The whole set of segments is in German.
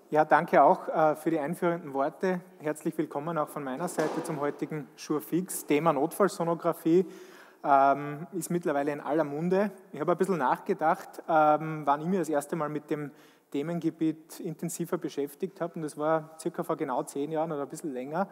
Ja, danke auch für die einführenden Worte. Herzlich willkommen auch von meiner Seite zum heutigen SureFix. Thema Notfallsonographie ist mittlerweile in aller Munde. Ich habe ein bisschen nachgedacht, wann ich mich das erste Mal mit dem Themengebiet intensiver beschäftigt habe. Und das war circa vor genau 10 Jahren oder ein bisschen länger.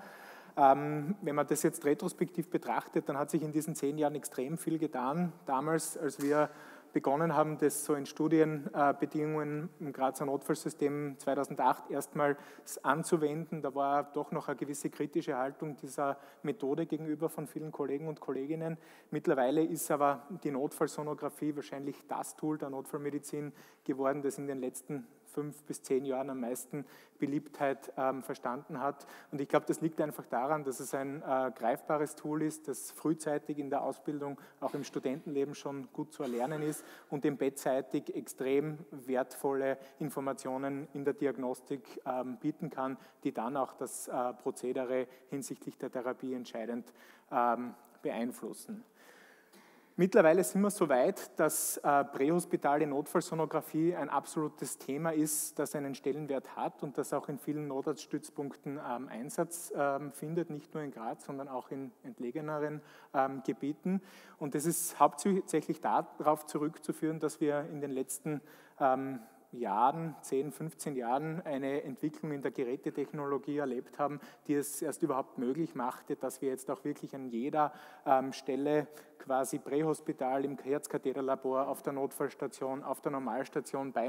Wenn man das jetzt retrospektiv betrachtet, dann hat sich in diesen 10 Jahren extrem viel getan. Damals, als wir begonnen haben, das so in Studienbedingungen im Grazer Notfallsystem 2008 erstmals anzuwenden, da war doch noch eine gewisse kritische Haltung dieser Methode gegenüber von vielen Kollegen und Kolleginnen. Mittlerweile ist aber die Notfallsonographie wahrscheinlich das Tool der Notfallmedizin geworden, das in den letzten 5 bis 10 Jahren am meisten Beliebtheit verstanden hat. Und ich glaube, das liegt einfach daran, dass es ein greifbares Tool ist, das frühzeitig in der Ausbildung, auch im Studentenleben schon gut zu erlernen ist und dem bettseitig extrem wertvolle Informationen in der Diagnostik bieten kann, die dann auch das Prozedere hinsichtlich der Therapie entscheidend beeinflussen. Mittlerweile sind wir so weit, dass prähospitale Notfallsonographie ein absolutes Thema ist, das einen Stellenwert hat und das auch in vielen Notarztstützpunkten Einsatz findet, nicht nur in Graz, sondern auch in entlegeneren Gebieten. Und das ist hauptsächlich darauf zurückzuführen, dass wir in den letzten Jahren, 10, 15 Jahren eine Entwicklung in der Gerätetechnologie erlebt haben, die es erst überhaupt möglich machte, dass wir jetzt auch wirklich an jeder Stelle quasi prähospital im Herzkatheterlabor, auf der Notfallstation, auf der Normalstation, bei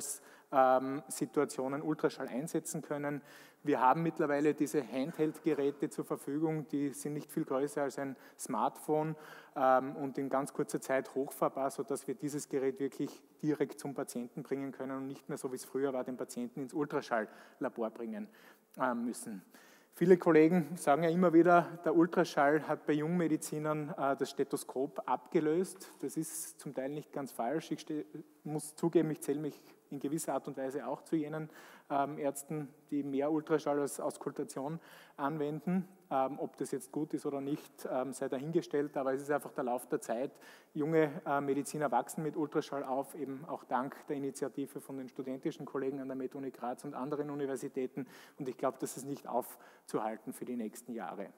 Notfallsituationen Ultraschall einsetzen können. Wir haben mittlerweile diese Handheld-Geräte zur Verfügung, die sind nicht viel größer als ein Smartphone und in ganz kurzer Zeit hochfahrbar, sodass wir dieses Gerät wirklich direkt zum Patienten bringen können und nicht mehr so, wie es früher war, den Patienten ins Ultraschalllabor bringen müssen. Viele Kollegen sagen ja immer wieder, der Ultraschall hat bei Jungmedizinern das Stethoskop abgelöst. Das ist zum Teil nicht ganz falsch. Ich muss zugeben, ich zähle mich in gewisser Art und Weise auch zu jenen Ärzten, die mehr Ultraschall als Auskultation anwenden. Ob das jetzt gut ist oder nicht, sei dahingestellt, aber es ist einfach der Lauf der Zeit. Junge Mediziner wachsen mit Ultraschall auf, eben auch dank der Initiative von den studentischen Kollegen an der Med-Uni Graz und anderen Universitäten, und ich glaube, das ist nicht aufzuhalten für die nächsten Jahre.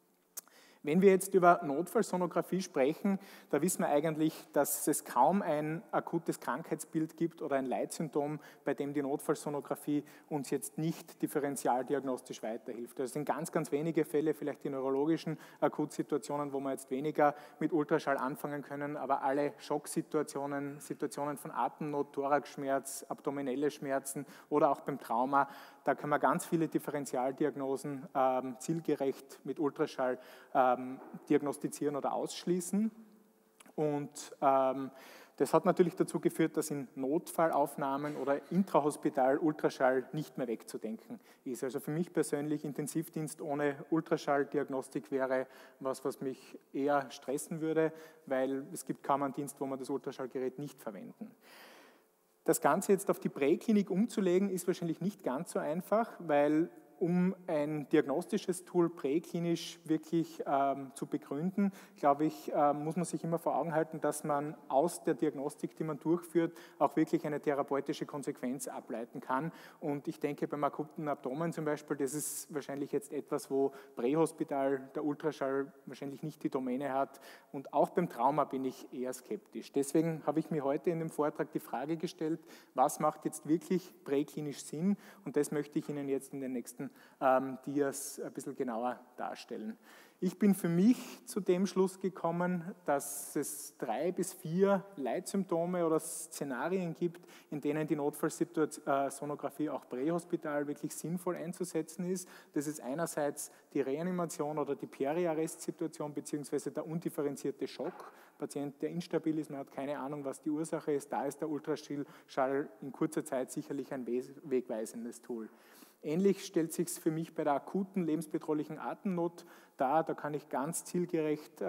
Wenn wir jetzt über Notfallsonographie sprechen, da wissen wir eigentlich, dass es kaum ein akutes Krankheitsbild gibt oder ein Leitsymptom, bei dem die Notfallsonographie uns jetzt nicht differentialdiagnostisch weiterhilft. Das sind ganz, ganz wenige Fälle, vielleicht die neurologischen Akutsituationen, wo wir jetzt weniger mit Ultraschall anfangen können, aber alle Schocksituationen, Situationen von Atemnot, Thoraxschmerz, abdominelle Schmerzen oder auch beim Trauma, da kann man ganz viele Differentialdiagnosen zielgerecht mit Ultraschall diagnostizieren oder ausschließen. Und das hat natürlich dazu geführt, dass in Notfallaufnahmen oder Intrahospital Ultraschall nicht mehr wegzudenken ist. Also für mich persönlich Intensivdienst ohne Ultraschalldiagnostik wäre was mich eher stressen würde, weil es gibt kaum einen Dienst, wo man das Ultraschallgerät nicht verwenden. Das Ganze jetzt auf die Präklinik umzulegen, ist wahrscheinlich nicht ganz so einfach, weil um ein diagnostisches Tool präklinisch wirklich zu begründen, glaube ich, muss man sich immer vor Augen halten, dass man aus der Diagnostik, die man durchführt, auch wirklich eine therapeutische Konsequenz ableiten kann. Und ich denke, beim akuten Abdomen zum Beispiel, das ist wahrscheinlich jetzt etwas, wo prähospital der Ultraschall wahrscheinlich nicht die Domäne hat. Und auch beim Trauma bin ich eher skeptisch. Deswegen habe ich mir heute in dem Vortrag die Frage gestellt, was macht jetzt wirklich präklinisch Sinn? Und das möchte ich Ihnen jetzt in den nächsten Dias ein bisschen genauer darstellen. Ich bin für mich zu dem Schluss gekommen, dass es 3 bis 4 Leitsymptome oder Szenarien gibt, in denen die Notfallsonographie auch prähospital wirklich sinnvoll einzusetzen ist. Das ist einerseits die Reanimation oder die Periarrest-Situation beziehungsweise der undifferenzierte Schock. Patient, der instabil ist, man hat keine Ahnung, was die Ursache ist, da ist der Ultraschall in kurzer Zeit sicherlich ein wegweisendes Tool. Ähnlich stellt sich es für mich bei der akuten lebensbedrohlichen Atemnot da kann ich ganz zielgerichtet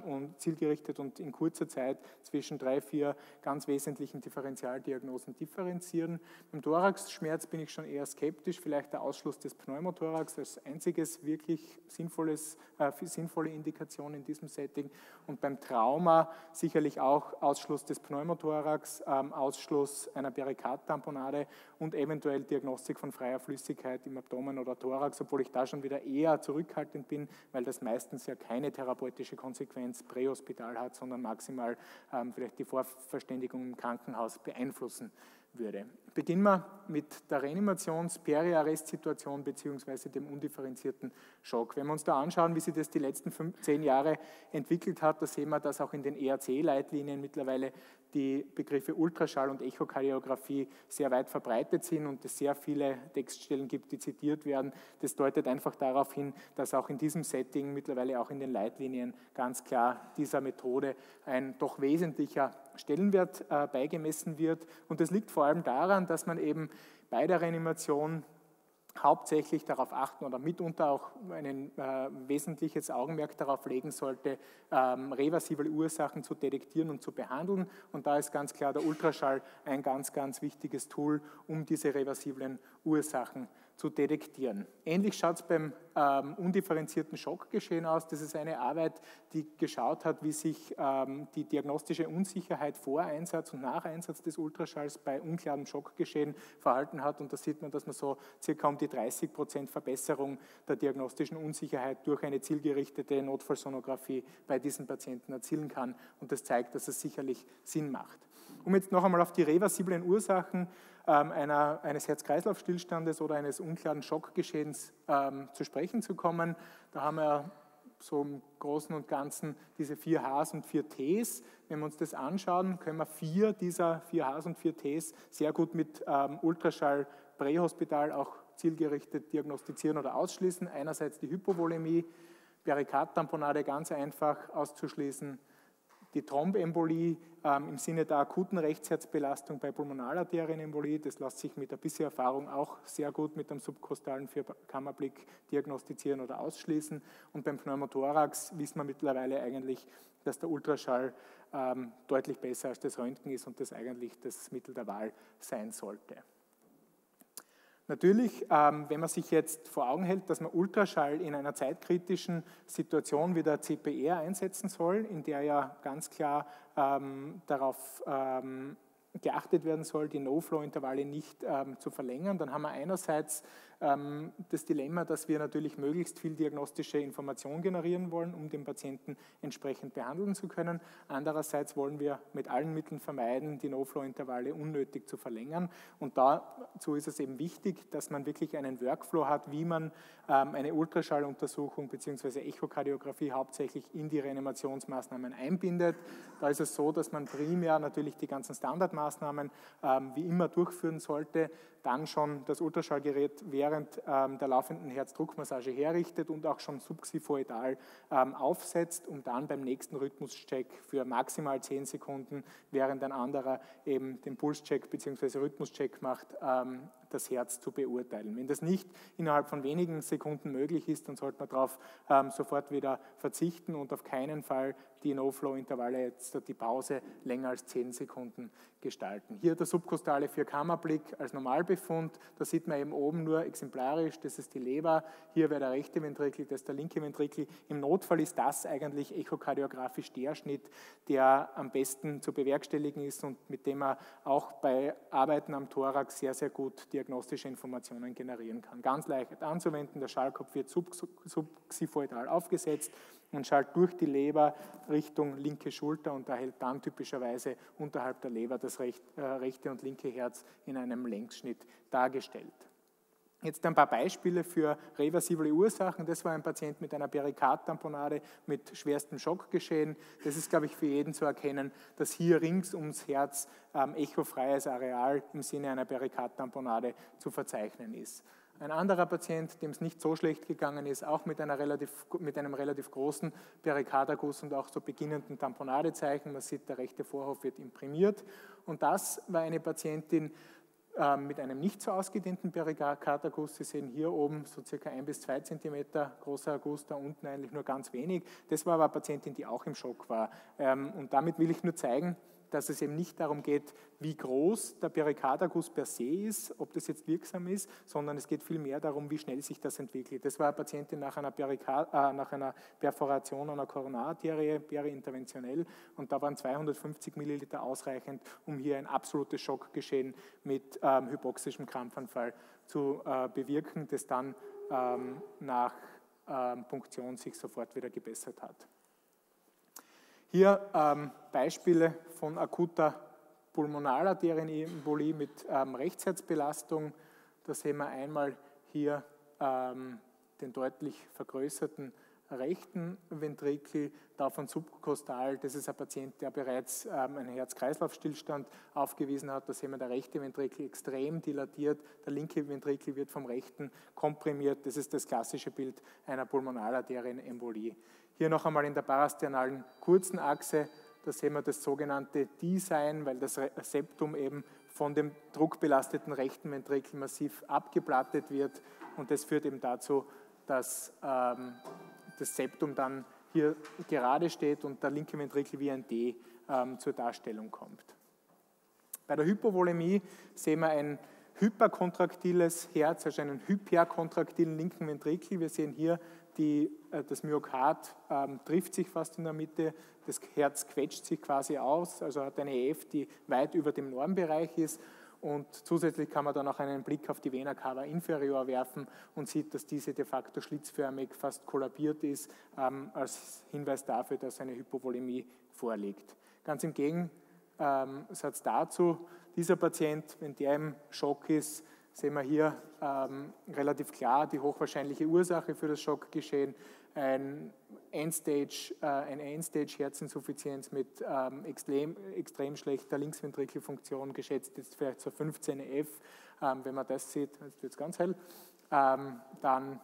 und in kurzer Zeit zwischen 3, 4 ganz wesentlichen Differentialdiagnosen differenzieren. Beim Thoraxschmerz bin ich schon eher skeptisch, vielleicht der Ausschluss des Pneumothorax als einziges wirklich sinnvolle Indikation in diesem Setting und beim Trauma sicherlich auch Ausschluss des Pneumothorax, Ausschluss einer Perikardtamponade und eventuell Diagnostik von freier Flüssigkeit im Abdomen oder Thorax, obwohl ich da schon wieder eher zurückhaltend bin, weil das meistens ja keine therapeutische Konsequenz prähospital hat, sondern maximal vielleicht die Vorverständigung im Krankenhaus beeinflussen würde. Beginnen wir mit der Reanimations-Periarrest-Situation bzw. dem undifferenzierten Schock. Wenn wir uns da anschauen, wie sich das die letzten 10 Jahre entwickelt hat, da sehen wir, dass auch in den ERC-Leitlinien mittlerweile die Begriffe Ultraschall und Echokardiographie sehr weit verbreitet sind und es sehr viele Textstellen gibt, die zitiert werden. Das deutet einfach darauf hin, dass auch in diesem Setting, mittlerweile auch in den Leitlinien, ganz klar dieser Methode ein doch wesentlicher Stellenwert beigemessen wird. Und das liegt vor allem daran, dass man eben bei der Reanimation hauptsächlich darauf achten oder mitunter auch ein wesentliches Augenmerk darauf legen sollte, reversible Ursachen zu detektieren und zu behandeln. Und da ist ganz klar der Ultraschall ein ganz, ganz wichtiges Tool, um diese reversiblen Ursachen zu detektieren. Ähnlich schaut es beim undifferenzierten Schockgeschehen aus. Das ist eine Arbeit, die geschaut hat, wie sich die diagnostische Unsicherheit vor Einsatz und nach Einsatz des Ultraschalls bei unklarem Schockgeschehen verhalten hat. Und da sieht man, dass man so circa um die 30% Verbesserung der diagnostischen Unsicherheit durch eine zielgerichtete Notfallsonographie bei diesen Patienten erzielen kann. Und das zeigt, dass es sicherlich Sinn macht. Um jetzt noch einmal auf die reversiblen Ursachen eines Herz-Kreislauf-Stillstandes oder eines unklaren Schockgeschehens zu sprechen zu kommen. Da haben wir so im Großen und Ganzen diese 4 Hs und 4 Ts. Wenn wir uns das anschauen, können wir 4 dieser 4 Hs und 4 Ts sehr gut mit Ultraschall prähospital auch zielgerichtet diagnostizieren oder ausschließen. Einerseits die Hypovolämie, Perikardtamponade ganz einfach auszuschließen, die Thrombembolie im Sinne der akuten Rechtsherzbelastung bei Pulmonalarterienembolie, das lässt sich mit der bisher Erfahrung auch sehr gut mit einem subkostalen Vierkammerblick diagnostizieren oder ausschließen. Und beim Pneumothorax wissen wir mittlerweile eigentlich, dass der Ultraschall deutlich besser als das Röntgen ist und das eigentlich das Mittel der Wahl sein sollte. Natürlich, wenn man sich jetzt vor Augen hält, dass man Ultraschall in einer zeitkritischen Situation wie der CPR einsetzen soll, in der ja ganz klar darauf geachtet werden soll, die No-Flow-Intervalle nicht zu verlängern, dann haben wir einerseits das Dilemma, dass wir natürlich möglichst viel diagnostische Information generieren wollen, um den Patienten entsprechend behandeln zu können. Andererseits wollen wir mit allen Mitteln vermeiden, die No-Flow-Intervalle unnötig zu verlängern. Und dazu ist es eben wichtig, dass man wirklich einen Workflow hat, wie man eine Ultraschalluntersuchung bzw. Echokardiographie hauptsächlich in die Reanimationsmaßnahmen einbindet. Da ist es so, dass man primär natürlich die ganzen Standardmaßnahmen wie immer durchführen sollte, dann schon das Ultraschallgerät während der laufenden Herzdruckmassage herrichtet und auch schon subxiphoidal aufsetzt, um dann beim nächsten Rhythmuscheck für maximal 10 Sekunden, während ein anderer eben den Pulscheck bzw. Rhythmuscheck macht, das Herz zu beurteilen. Wenn das nicht innerhalb von wenigen Sekunden möglich ist, dann sollte man darauf sofort wieder verzichten und auf keinen Fall die No-Flow-Intervalle, jetzt die Pause, länger als 10 Sekunden gestalten. Hier der subkostale Vierkammerblick als Normalbefund. Da sieht man eben oben nur exemplarisch, das ist die Leber, hier wäre der rechte Ventrikel, das ist der linke Ventrikel. Im Notfall ist das eigentlich echokardiografisch der Schnitt, der am besten zu bewerkstelligen ist und mit dem man auch bei Arbeiten am Thorax sehr, sehr gut diagnostische Informationen generieren kann. Ganz leicht anzuwenden, der Schallkopf wird subxiphoidal aufgesetzt und schallt durch die Leber Richtung linke Schulter und erhält dann typischerweise unterhalb der Leber das rechte und linke Herz in einem Längsschnitt dargestellt. Jetzt ein paar Beispiele für reversible Ursachen. Das war ein Patient mit einer Perikardtamponade mit schwerstem Schockgeschehen. Das ist, glaube ich, für jeden zu erkennen, dass hier rings ums Herz echofreies Areal im Sinne einer Perikardtamponade zu verzeichnen ist. Ein anderer Patient, dem es nicht so schlecht gegangen ist, auch mit einem relativ großen Perikarderguss und auch so beginnenden Tamponadezeichen. Man sieht, der rechte Vorhof wird imprimiert. Und das war eine Patientin, mit einem nicht so ausgedehnten Perikarderguss. Sie sehen hier oben so circa 1 bis 2 cm großer Erguss, da unten eigentlich nur ganz wenig. Das war aber eine Patientin, die auch im Schock war. Und damit will ich nur zeigen, dass es eben nicht darum geht, wie groß der Perikarderguss per se ist, ob das jetzt wirksam ist, sondern es geht vielmehr darum, wie schnell sich das entwickelt. Das war eine Patientin nach einer Perforation einer Koronararterie, periinterventionell, und da waren 250 Milliliter ausreichend, um hier ein absolutes Schockgeschehen mit hypoxischem Krampfanfall zu bewirken, das dann nach Punktion sich sofort wieder gebessert hat. Hier Beispiele von akuter Pulmonalarterienembolie mit Rechtsherzbelastung. Da sehen wir einmal hier den deutlich vergrößerten rechten Ventrikel, davon subkostal. Das ist ein Patient, der bereits einen Herz-Kreislauf-Stillstand aufgewiesen hat. Da sehen wir der rechte Ventrikel extrem dilatiert, der linke Ventrikel wird vom rechten komprimiert. Das ist das klassische Bild einer Pulmonalarterienembolie. Hier noch einmal in der parasternalen kurzen Achse, da sehen wir das sogenannte D-Sign, weil das Septum eben von dem druckbelasteten rechten Ventrikel massiv abgeplattet wird, und das führt eben dazu, dass das Septum dann hier gerade steht und der linke Ventrikel wie ein D zur Darstellung kommt. Bei der Hypovolämie sehen wir ein hyperkontraktiles Herz, also einen hyperkontraktilen linken Ventrikel. Wir sehen hier, das Myokard trifft sich fast in der Mitte, das Herz quetscht sich quasi aus, also hat eine EF, die weit über dem Normbereich ist, und zusätzlich kann man dann auch einen Blick auf die Vena cava inferior werfen und sieht, dass diese de facto schlitzförmig fast kollabiert ist, als Hinweis dafür, dass eine Hypovolämie vorliegt. Ganz im Gegensatz dazu, dieser Patient, wenn der im Schock ist, sehen wir hier relativ klar die hochwahrscheinliche Ursache für das Schockgeschehen, eine Endstage-Herzinsuffizienz mit extrem schlechter Linksventrikelfunktion, geschätzt jetzt vielleicht so 15 F. Wenn man das sieht, jetzt wird es ganz hell, dann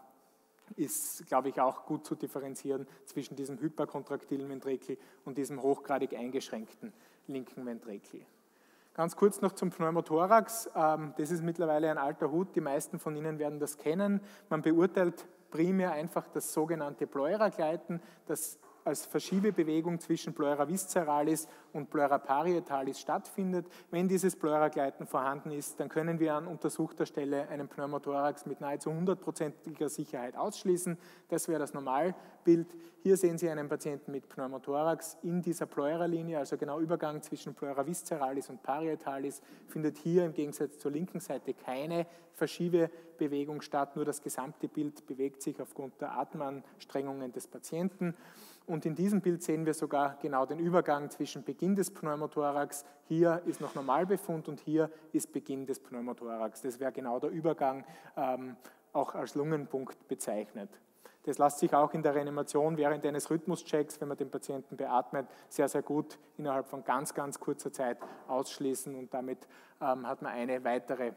ist, glaube ich, auch gut zu differenzieren zwischen diesem hyperkontraktilen Ventrikel und diesem hochgradig eingeschränkten linken Ventrikel. Ganz kurz noch zum Pneumothorax. Das ist mittlerweile ein alter Hut, die meisten von Ihnen werden das kennen. Man beurteilt primär einfach das sogenannte Pleuragleiten, das als Verschiebebewegung zwischen Pleura visceralis und Pleura parietalis stattfindet. Wenn dieses Pleuragleiten vorhanden ist, dann können wir an untersuchter Stelle einen Pneumothorax mit nahezu 100%iger Sicherheit ausschließen. Das wäre das Normalbild. Hier sehen Sie einen Patienten mit Pneumothorax in dieser Pleuralinie, also genau Übergang zwischen Pleura visceralis und parietalis, findet hier im Gegensatz zur linken Seite keine Verschiebebewegung statt, nur das gesamte Bild bewegt sich aufgrund der Atemanstrengungen des Patienten. Und in diesem Bild sehen wir sogar genau den Übergang zwischen Beginn des Pneumothorax, hier ist noch Normalbefund und hier ist Beginn des Pneumothorax. Das wäre genau der Übergang, auch als Lungenpunkt bezeichnet. Das lässt sich auch in der Reanimation während eines Rhythmuschecks, wenn man den Patienten beatmet, sehr, sehr gut innerhalb von ganz, ganz kurzer Zeit ausschließen, und damit hat man eine weitere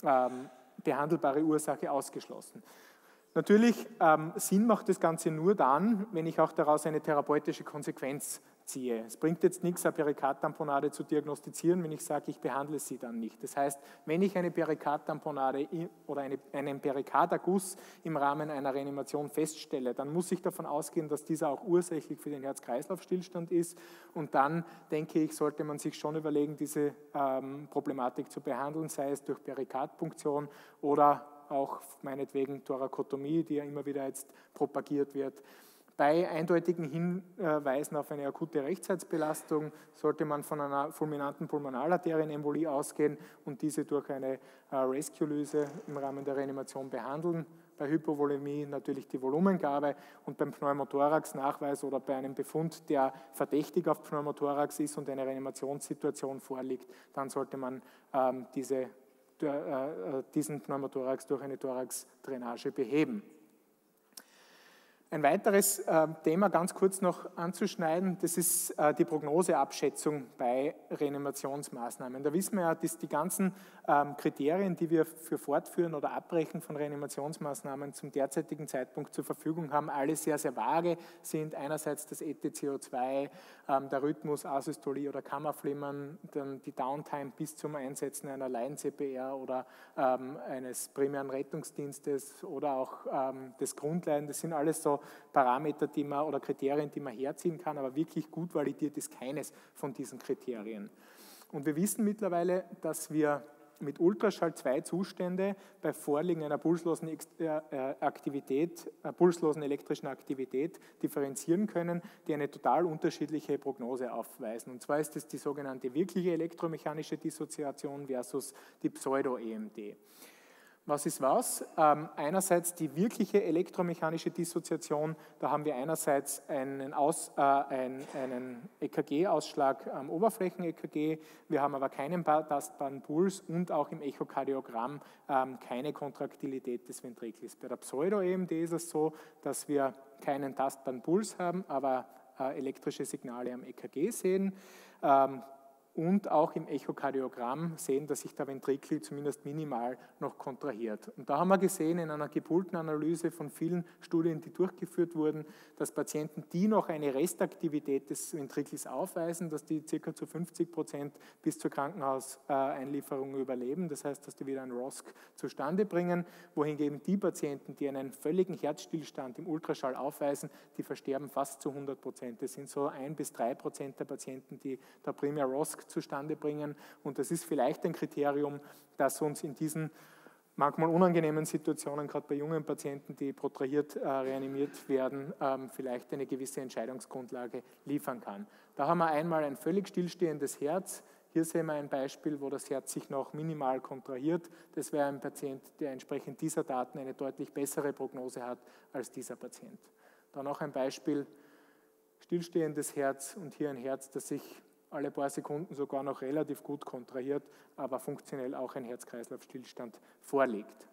behandelbare Ursache ausgeschlossen. Natürlich, Sinn macht das Ganze nur dann, wenn ich auch daraus eine therapeutische Konsequenz ziehe. Es bringt jetzt nichts, eine Perikardtamponade zu diagnostizieren, wenn ich sage, ich behandle sie dann nicht. Das heißt, wenn ich eine Perikardtamponade oder einen Perikarderguss im Rahmen einer Reanimation feststelle, dann muss ich davon ausgehen, dass dieser auch ursächlich für den Herz-Kreislauf-Stillstand ist, und dann, denke ich, sollte man sich schon überlegen, diese Problematik zu behandeln, sei es durch Perikardpunktion oder auch meinetwegen Thorakotomie, die ja immer wieder jetzt propagiert wird. Bei eindeutigen Hinweisen auf eine akute Rechtsherzbelastung sollte man von einer fulminanten Pulmonalarterienembolie ausgehen und diese durch eine Rescue-Lyse im Rahmen der Reanimation behandeln. Bei Hypovolämie natürlich die Volumengabe, und beim Pneumothorax-Nachweis oder bei einem Befund, der verdächtig auf Pneumothorax ist und eine Reanimationssituation vorliegt, dann sollte man diesen Pneumothorax durch eine Thoraxdrainage beheben. Ein weiteres Thema ganz kurz noch anzuschneiden, das ist die Prognoseabschätzung bei Reanimationsmaßnahmen. Da wissen wir ja, dass die ganzen Kriterien, die wir für Fortführen oder Abbrechen von Reanimationsmaßnahmen zum derzeitigen Zeitpunkt zur Verfügung haben, alle sehr, sehr vage sind. Einerseits das ETCO2, der Rhythmus, Asystolie oder Kammerflimmern, dann die Downtime bis zum Einsetzen einer Leiden-CPR oder eines primären Rettungsdienstes oder auch des Grundleiden. Das sind alles so Parameter, die man oder Kriterien, die man herziehen kann, aber wirklich gut validiert ist keines von diesen Kriterien. Und wir wissen mittlerweile, dass wir mit Ultraschall 2 Zustände bei Vorliegen einer pulslosen elektrischen Aktivität differenzieren können, die eine total unterschiedliche Prognose aufweisen. Und zwar ist es die sogenannte wirkliche elektromechanische Dissoziation versus die Pseudo-EMD. Was ist was? Einerseits die wirkliche elektromechanische Dissoziation, da haben wir einerseits einen EKG-Ausschlag am Oberflächen-EKG, wir haben aber keinen tastbaren Puls und auch im Echokardiogramm keine Kontraktilität des Ventrikels. Bei der Pseudo-EMD ist es so, dass wir keinen tastbaren Puls haben, aber elektrische Signale am EKG sehen. Und auch im Echokardiogramm sehen, dass sich der Ventrikel zumindest minimal noch kontrahiert. Und da haben wir gesehen in einer gepoolten Analyse von vielen Studien, die durchgeführt wurden, dass Patienten, die noch eine Restaktivität des Ventrikels aufweisen, dass die ca. zu 50% bis zur Krankenhauseinlieferung überleben. Das heißt, dass die wieder einen ROSC zustande bringen, wohingegen die Patienten, die einen völligen Herzstillstand im Ultraschall aufweisen, die versterben fast zu 100%. Das sind so 1-3% der Patienten, die da primär ROSC zustande bringen. Und das ist vielleicht ein Kriterium, das uns in diesen manchmal unangenehmen Situationen, gerade bei jungen Patienten, die protrahiert reanimiert werden, vielleicht eine gewisse Entscheidungsgrundlage liefern kann. Da haben wir einmal ein völlig stillstehendes Herz. Hier sehen wir ein Beispiel, wo das Herz sich noch minimal kontrahiert. Das wäre ein Patient, der entsprechend dieser Daten eine deutlich bessere Prognose hat als dieser Patient. Dann auch ein Beispiel, stillstehendes Herz und hier ein Herz, das sich alle paar Sekunden sogar noch relativ gut kontrahiert, aber funktionell auch ein Herz-Kreislauf-Stillstand vorliegt.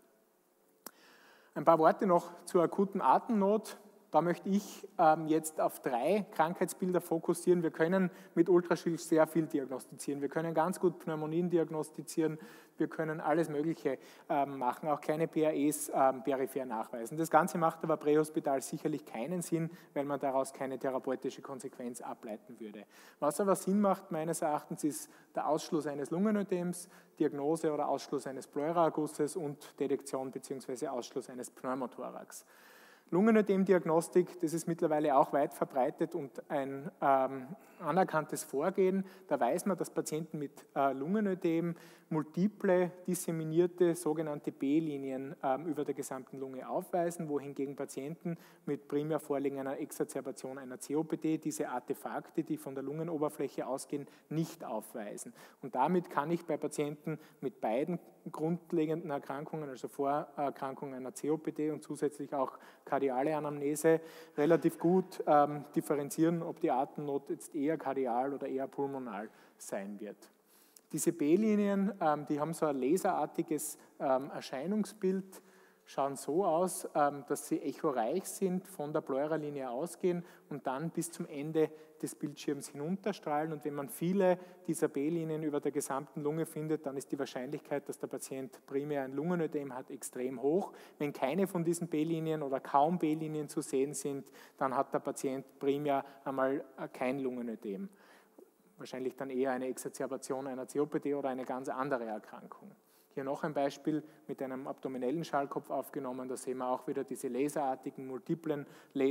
Ein paar Worte noch zur akuten Atemnot. Da möchte ich jetzt auf 3 Krankheitsbilder fokussieren. Wir können mit Ultraschall sehr viel diagnostizieren. Wir können ganz gut Pneumonien diagnostizieren. Wir können alles Mögliche machen, auch kleine PAEs peripher nachweisen. Das Ganze macht aber prähospital sicherlich keinen Sinn, weil man daraus keine therapeutische Konsequenz ableiten würde. Was aber Sinn macht, meines Erachtens, ist der Ausschluss eines Lungenödems, Diagnose oder Ausschluss eines Pleuraergusses und Detektion bzw. Ausschluss eines Pneumothorax. Lungenödem-Diagnostik, das ist mittlerweile auch weit verbreitet und ein anerkanntes Vorgehen. Da weiß man, dass Patienten mit Lungenödem multiple disseminierte sogenannte B-Linien über der gesamten Lunge aufweisen, wohingegen Patienten mit primär Vorliegen einer Exazerbation einer COPD diese Artefakte, die von der Lungenoberfläche ausgehen, nicht aufweisen. Und damit kann ich bei Patienten mit beiden grundlegenden Erkrankungen, also Vorerkrankungen einer COPD und zusätzlich auch kardiale Anamnese, relativ gut differenzieren, ob die Atemnot jetzt eher kardial oder eher pulmonal sein wird. Diese B-Linien, die haben so ein laserartiges Erscheinungsbild, schauen so aus, dass sie echoreich sind, von der Pleuralinie ausgehen und dann bis zum Ende des Bildschirms hinunterstrahlen. Und wenn man viele dieser B-Linien über der gesamten Lunge findet, dann ist die Wahrscheinlichkeit, dass der Patient primär ein Lungenödem hat, extrem hoch. Wenn keine von diesen B-Linien oder kaum B-Linien zu sehen sind, dann hat der Patient primär einmal kein Lungenödem. Wahrscheinlich dann eher eine Exazerbation einer COPD oder eine ganz andere Erkrankung. Hier noch ein Beispiel mit einem abdominellen Schallkopf aufgenommen. Da sehen wir auch wieder diese laserartigen, multiplen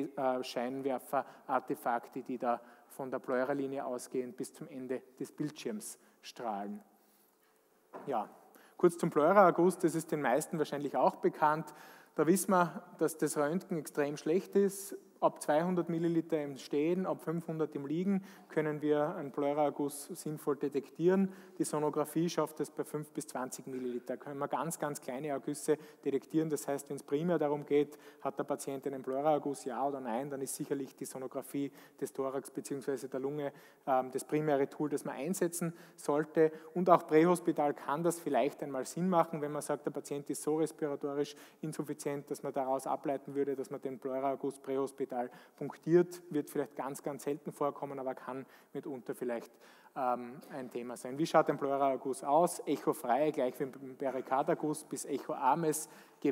Scheinwerfer-Artefakte, die da von der Pleuralinie ausgehend bis zum Ende des Bildschirms strahlen. Ja, kurz zum Pleuraerguss, das ist den meisten wahrscheinlich auch bekannt. Da wissen wir, dass das Röntgen extrem schlecht ist. Ab 200 Milliliter im Stehen, ab 500 im Liegen können wir einen Pleuraerguss sinnvoll detektieren. Die Sonographie schafft es bei 5 bis 20 Milliliter. Da können wir ganz, ganz kleine Ergüsse detektieren. Das heißt, wenn es primär darum geht, hat der Patient einen Pleuraerguss, ja oder nein, dann ist sicherlich die Sonographie des Thorax bzw. der Lunge das primäre Tool, das man einsetzen sollte. Und auch prähospital kann das vielleicht einmal Sinn machen, wenn man sagt, der Patient ist so respiratorisch insuffizient, dass man daraus ableiten würde, dass man den Pleuraerguss prähospital punktiert, wird vielleicht ganz, ganz selten vorkommen, aber kann mitunter vielleicht ein Thema sein. Wie schaut ein Pleuraerguss aus? Echofrei, gleich wie beim Perikarderguss, bis echoarmes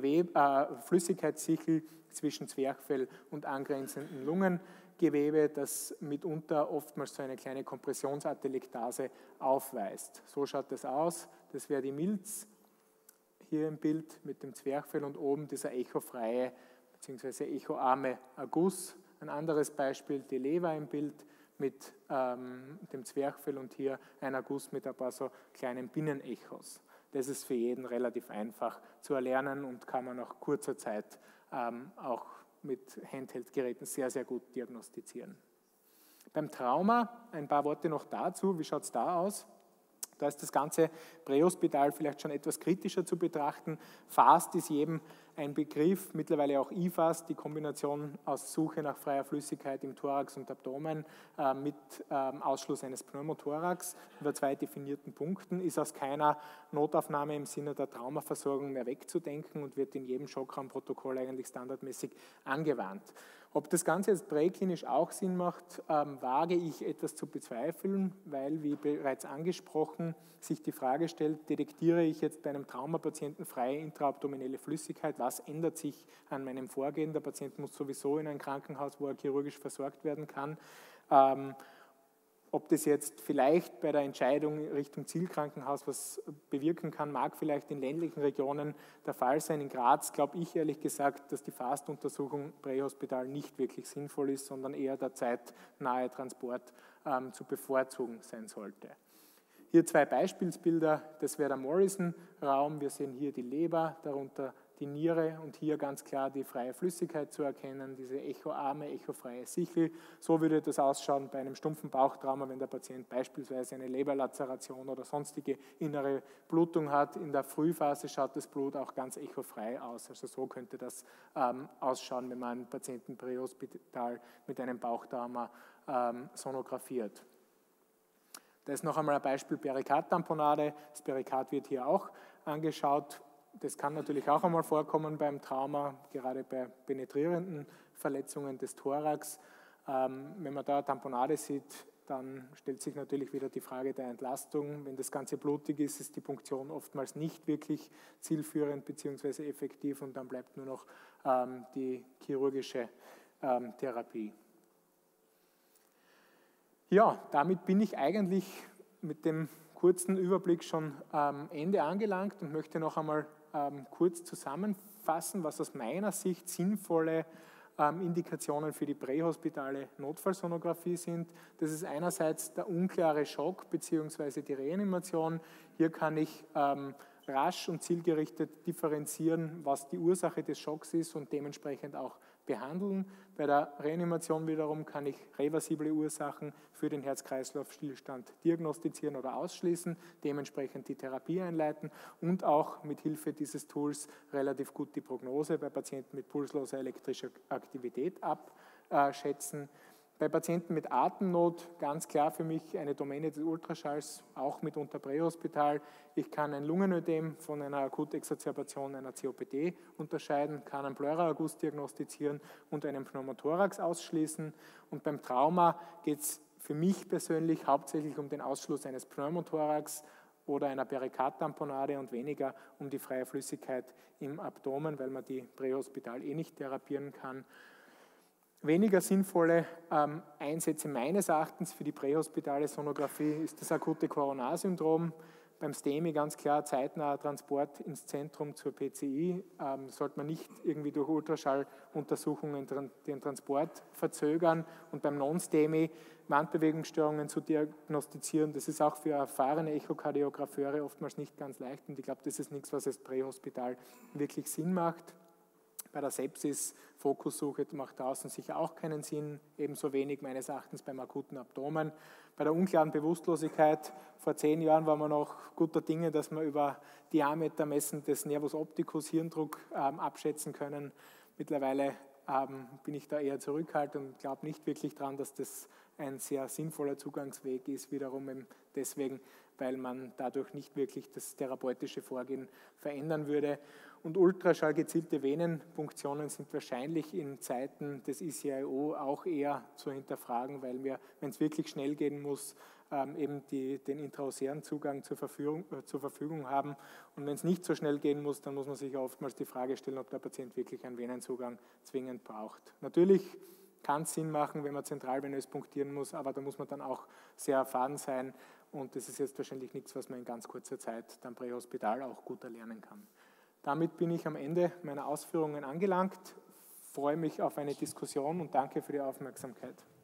Flüssigkeitssichel zwischen Zwerchfell und angrenzenden Lungengewebe, das mitunter oftmals so eine kleine Kompressionsatelektase aufweist. So schaut das aus. Das wäre die Milz hier im Bild mit dem Zwerchfell und oben dieser echofreie bzw. echoarme Erguss. Ein anderes Beispiel, die Leber im Bild mit dem Zwerchfell und hier ein Erguss mit ein paar so kleinen Binnenechos. Das ist für jeden relativ einfach zu erlernen und kann man nach kurzer Zeit auch mit Handheld-Geräten sehr, sehr gut diagnostizieren. Beim Trauma, ein paar Worte noch dazu, wie schaut es da aus? Da ist das ganze Prähospital vielleicht schon etwas kritischer zu betrachten. FAST ist jedem ein Begriff, mittlerweile auch IFAST, die Kombination aus Suche nach freier Flüssigkeit im Thorax und Abdomen mit Ausschluss eines Pneumothorax über 2 definierten Punkten, ist aus keiner Notaufnahme im Sinne der Traumaversorgung mehr wegzudenken und wird in jedem Schockraumprotokoll eigentlich standardmäßig angewandt. Ob das Ganze jetzt präklinisch auch Sinn macht, wage ich etwas zu bezweifeln, weil, wie bereits angesprochen, sich die Frage stellt, detektiere ich jetzt bei einem Traumapatienten freie intraabdominelle Flüssigkeit, was ändert sich an meinem Vorgehen? Der Patient muss sowieso in ein Krankenhaus, wo er chirurgisch versorgt werden kann. Ob das jetzt vielleicht bei der Entscheidung Richtung Zielkrankenhaus was bewirken kann, mag vielleicht in ländlichen Regionen der Fall sein. In Graz glaube ich ehrlich gesagt, dass die FAST-Untersuchung prähospital nicht wirklich sinnvoll ist, sondern eher der zeitnahe Transport zu bevorzugen sein sollte. Hier 2 Beispielsbilder, das wäre der Morrison-Raum. Wir sehen hier die Leber, darunter die Niere und hier ganz klar die freie Flüssigkeit zu erkennen, diese echoarme, echofreie Sichel. So würde das ausschauen bei einem stumpfen Bauchtrauma, wenn der Patient beispielsweise eine Leberlazeration oder sonstige innere Blutung hat. In der Frühphase schaut das Blut auch ganz echofrei aus. Also so könnte das ausschauen, wenn man einen Patienten prähospital mit einem Bauchtrauma sonografiert. Da ist noch einmal ein Beispiel Perikardtamponade. Das Perikard wird hier auch angeschaut. Das kann natürlich auch einmal vorkommen beim Trauma, gerade bei penetrierenden Verletzungen des Thorax. Wenn man da Tamponade sieht, dann stellt sich natürlich wieder die Frage der Entlastung. Wenn das Ganze blutig ist, ist die Punktion oftmals nicht wirklich zielführend bzw. effektiv und dann bleibt nur noch die chirurgische Therapie. Ja, damit bin ich eigentlich mit dem kurzen Überblick schon am Ende angelangt und möchte noch einmal kurz zusammenfassen, was aus meiner Sicht sinnvolle Indikationen für die prähospitale Notfallsonographie sind. Das ist einerseits der unklare Schock bzw. die Reanimation. Hier kann ich rasch und zielgerichtet differenzieren, was die Ursache des Schocks ist und dementsprechend auch behandeln. Bei der Reanimation wiederum kann ich reversible Ursachen für den Herz-Kreislauf-Stillstand diagnostizieren oder ausschließen, dementsprechend die Therapie einleiten und auch mit Hilfe dieses Tools relativ gut die Prognose bei Patienten mit pulsloser elektrischer Aktivität abschätzen. Bei Patienten mit Atemnot ganz klar für mich eine Domäne des Ultraschalls, auch mitunter prähospital. Ich kann ein Lungenödem von einer Akutexazerbation einer COPD unterscheiden, kann einen Pleuraerguss diagnostizieren und einen Pneumothorax ausschließen. Und beim Trauma geht es für mich persönlich hauptsächlich um den Ausschluss eines Pneumothorax oder einer Perikardtamponade und weniger um die freie Flüssigkeit im Abdomen, weil man die prähospital nicht therapieren kann. Weniger sinnvolle Einsätze meines Erachtens für die prähospitale Sonographie ist das akute Coronarsyndrom. Beim STEMI ganz klar zeitnaher Transport ins Zentrum zur PCI. Sollte man nicht irgendwie durch Ultraschalluntersuchungen den Transport verzögern. Und beim Non-STEMI Wandbewegungsstörungen zu diagnostizieren, das ist auch für erfahrene Echokardiografeure oftmals nicht ganz leicht. Und ich glaube, das ist nichts, was jetzt prähospital wirklich Sinn macht. Bei der Sepsis, Fokussuche macht draußen sicher auch keinen Sinn, ebenso wenig meines Erachtens beim akuten Abdomen. Bei der unklaren Bewusstlosigkeit, vor 10 Jahren waren wir noch guter Dinge, dass wir über Diameter messen des Nervus opticus Hirndruck abschätzen können. Mittlerweile bin ich da eher zurückhaltend und glaube nicht wirklich daran, dass das ein sehr sinnvoller Zugangsweg ist, wiederum deswegen, weil man dadurch nicht wirklich das therapeutische Vorgehen verändern würde. Und ultraschallgezielte Venenpunktionen sind wahrscheinlich in Zeiten des ECIO auch eher zu hinterfragen, weil wir, wenn es wirklich schnell gehen muss, eben den intraosären Zugang zur Verfügung haben. Und wenn es nicht so schnell gehen muss, dann muss man sich oftmals die Frage stellen, ob der Patient wirklich einen Venenzugang zwingend braucht. Natürlich kann es Sinn machen, wenn man zentralvenös punktieren muss, aber da muss man dann auch sehr erfahren sein und das ist jetzt wahrscheinlich nichts, was man in ganz kurzer Zeit dann prähospital auch gut erlernen kann. Damit bin ich am Ende meiner Ausführungen angelangt, freue mich auf eine Diskussion und danke für die Aufmerksamkeit.